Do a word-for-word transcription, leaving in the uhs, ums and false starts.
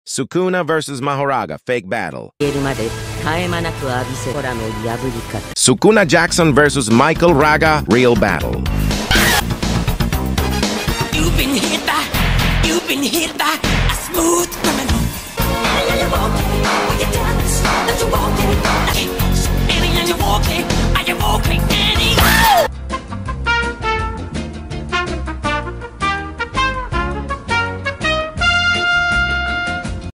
Sukuna versus Mahoraga, fake battle. Sukuna Jackson versus Michael Raga, real battle. You've been hit by, you've been hit by a smooth criminal.